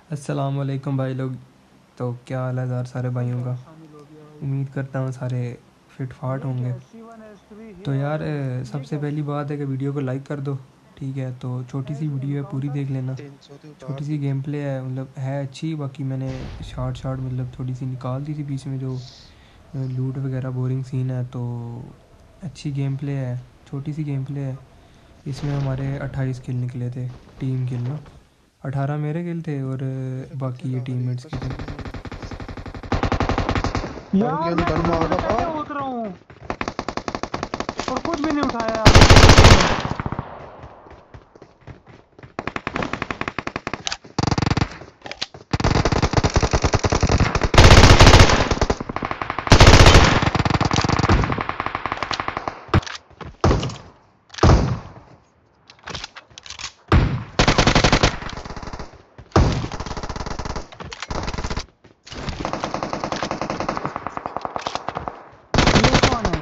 अस्सलाम वालेकुम भाई लोग। तो क्या हाल है यार सारे भाइयों का। शामिल हो गया भाई। उम्मीद करता हूँ सारे फिट फाट लिंक होंगे। है C1 S3 तो यार और ये सबसे क्या पहली C1 बात है कि वीडियो को लाइक कर दो। ठीक है, तो छोटी सी वीडियो है, पूरी काउंटर देख लेना। 300 ਤੇ छोटी ਉਤਾਰ सी ਦੀ गेम प्ले है, मतलब है अच्छी। बाकी मैंने शार्ट शार्ट मतलब थोड़ी सी निकाल दी थी बीच में, जो लूट वगैरह बोरिंग सीन है। तो अच्छी गेम प्ले है, छोटी सी गेम प्ले है। इसमें हमारे 28 किल निकले थे, टीम किल ना। 18 मेरे किल थे और ਤੇਰੇ ਕਿੱਥੇ बाकी ये ਲੱਗ ਰਹੀ टीममेट्स के थे। ਪਸੀਨੇ ਫੜ ਕੇ यार ਉਹਨੂੰ मैं ਗਨ ग्राउंड ਮਾਰਦਾ में ਪਾ कैसे उतरा हूँ और कुछ भी नहीं उठाया अभी तक किसी ने। ये कौन है?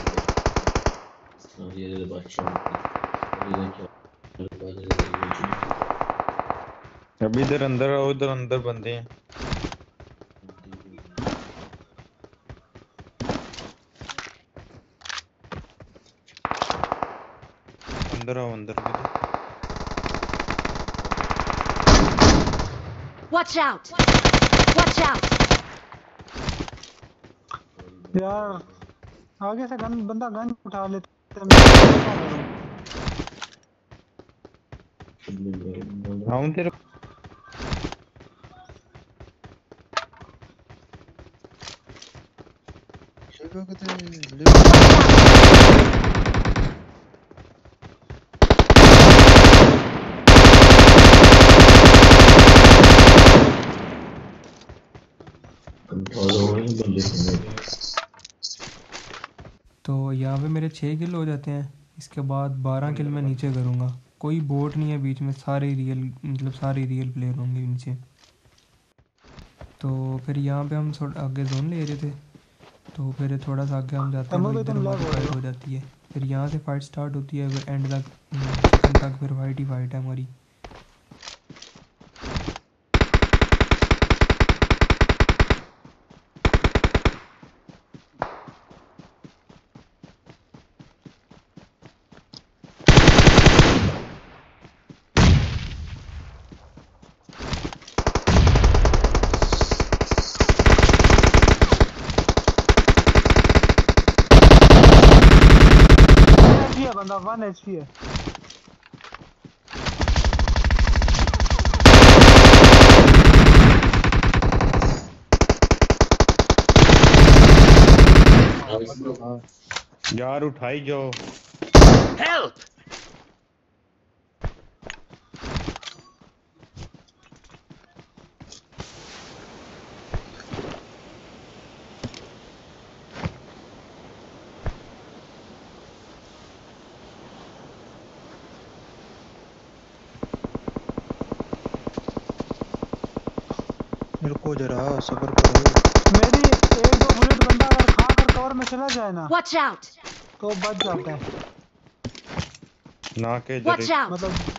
अभी इधर अंदर आओ, इधर अंदर बंदे हैं। अंदर आओ, अंदर बेटे। Watch out! Watch out! यार आगे से गन बंदा गन उठा लेता है, मैं क्या करूँ? आऊं तेरे ਲਿਵਕ ਤੇ ਲਿਵਕ ਤੇ तो यहाँ पे मेरे 6 किल हो जाते हैं। इसके बाद 12 किल मैं नीचे करूँगा। कोई बोट नहीं है बीच में, सारे रियल, मतलब सारे रियल प्लेयर होंगे नीचे। तो फिर यहाँ पे हम थोड़ा आगे जोन ले रहे थे। तो फिर थोड़ा सा आगे हम जाते हैं तम्बू तो पे इधर तुम लैग हमारी हो रहे फ़ाइट हो। हो जाती है। फिर यहाँ से फ़ाइट स्टार्ट होती है, फिर एंड तक चिकन तक फिर फाइट ही फाइट है हमारी। HP है बंदा, 1 HP है। यार उठाई जाओ। Help! रुको जरा सब्र करो मेरी एक दो बुलेट बंदा अगर खा कर कवर में चला जाए ना Watch out! तो बच जाता है। ना के इधर Watch एक out!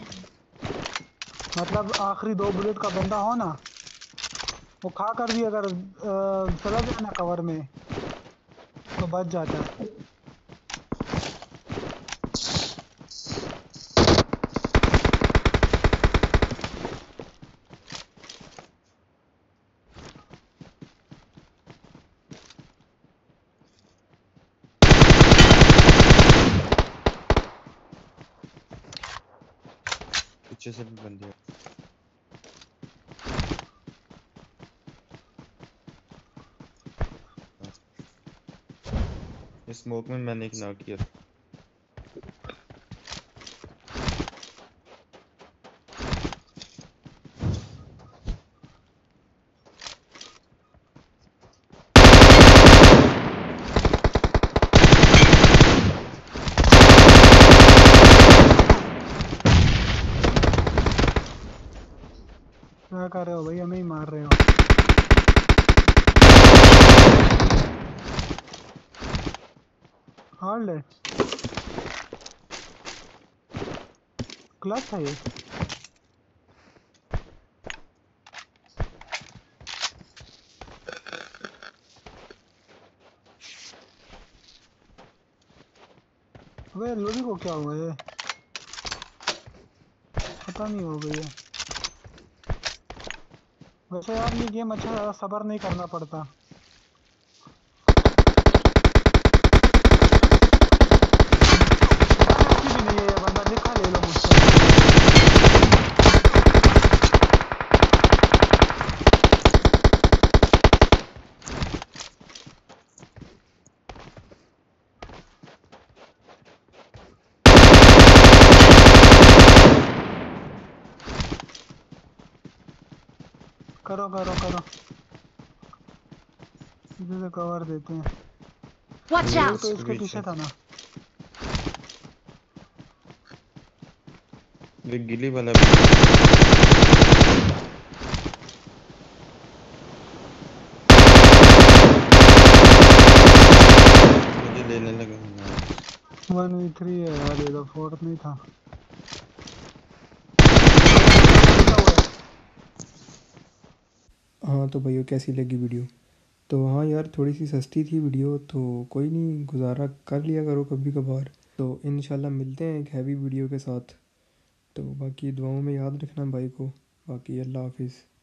मतलब आखिरी 2 बुलेट का बंदा हो ना, वो खा कर भी अगर चला जाए ना कवर में तो बच जाता है। पीछे से भी बंदे हैं। इस स्मोक में मैंने एक नॉक किया था। क्या कर रहे हो भाई, हमें ही मार रहे हो। हार्ड है, क्लच है ये। अबे लोरी को क्या हुआ है? पता नहीं हो गई है। वैसे यार ये गेम अच्छा ज़्यादा सब्र नहीं करना पड़ता। अच्छी भी नहीं है ये बंदा, लिखा ले लो मुझसे। करो करो करो, इधर से कवर देते हैं। Watch वो out! तो इसके इसके पीछे पीछे था ना। ये गिली वाला मुझे लेने लगे हैं यार। 1v3 है यार, ये तो फोर्थ नहीं था। हाँ तो भाइयों कैसी लगी वीडियो? तो हाँ यार थोड़ी सी सस्ती थी वीडियो, तो कोई नहीं, गुजारा कर लिया करो कभी कभार। तो इंशाल्लाह मिलते हैं एक हैवी वीडियो के साथ। तो बाकी दुआओं में याद रखना भाई को। बाकी अल्लाह हाफिज़।